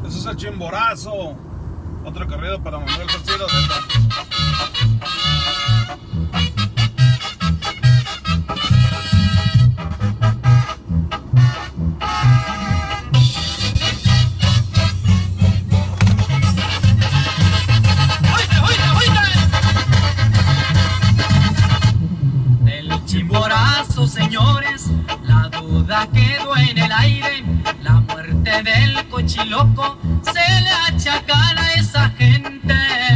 Ese es el Chimborazo. Otro corrido para Manuel Salcido Z. Del Chimborazo, señores, la duda quedó en el aire. La muerte del cochiloco se le achacan a esa gente.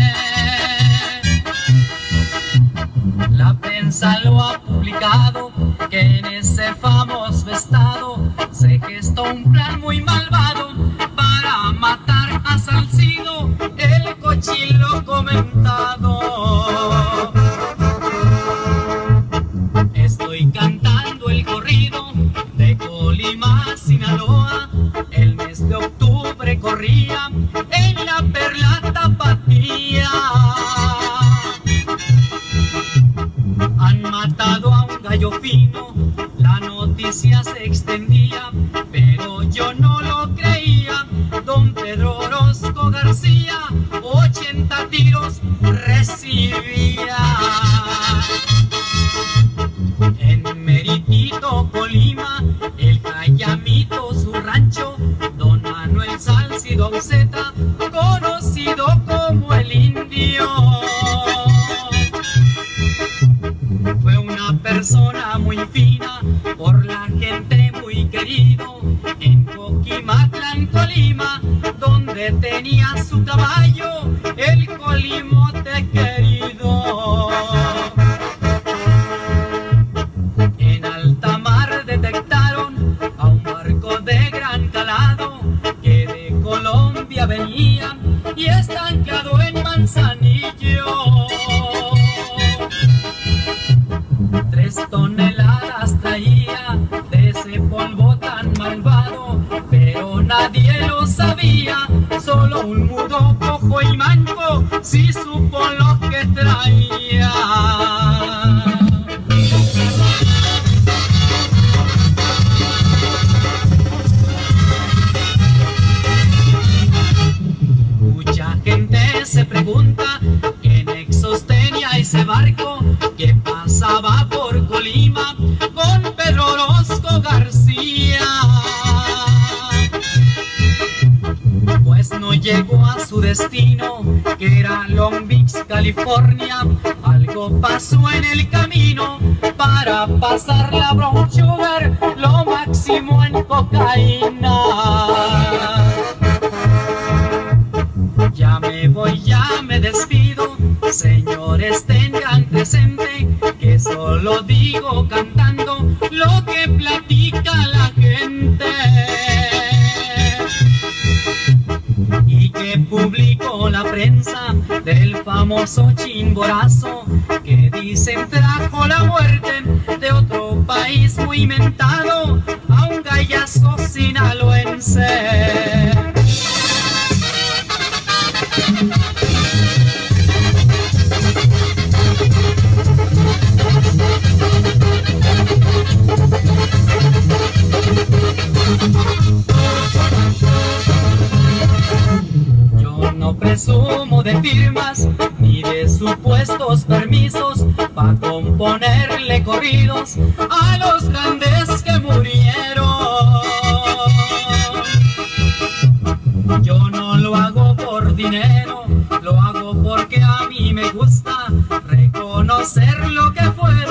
La prensa lo ha publicado, que en ese famoso estado se gestó un plan muy malvado para matar a Salcido, el cochiloco mentado. Estoy cantando el corrido de Colima, Sinaloa. El mes de octubre corría en la Perla Tapatía. Han matado a un gallo fino, la noticia se extendía, pero yo no lo creía. Don Pedro Orozco García, 80 tiros recibía. En Meritito, Colima, el Cayamito, su rancho, don Manuel Salcido Z, conocido como el Indio. Fue una persona muy fina, por la gente muy querido, en Coquimatlán, Colima, donde tenía su caballo, el Colimote querido. En alta mar detectaron a un barco de gran calado que de Colombia venía y estancado en Manzanillo. 3 toneladas traía de ese polvo tan malvado, pero nadie lo sabía, solo un mudo, cojo y manco sí supo lo que traía. Mucha gente se pregunta qué nexos tenía ese barco que pasaba por Colima con Pedro Orozco García. Pues no llegó a su destino, que era Long Beach, California. Algo pasó en el camino para pasar la brown sugar, lo máximo en cocaína. Ya me voy, ya me despido, señores, tengan presente que solo digo cantando lo que platica la gente. Y que publicó la prensa del famoso Chimborazo, que dicen trajo la muerte de otro país muy mentado, a un gallazo sinaloense. Yo no presumo de firmas ni de supuestos permisos para componerle corridos a los grandes que murieron. Yo no lo hago por dinero, lo hago porque a mí me gusta reconocer lo que fueron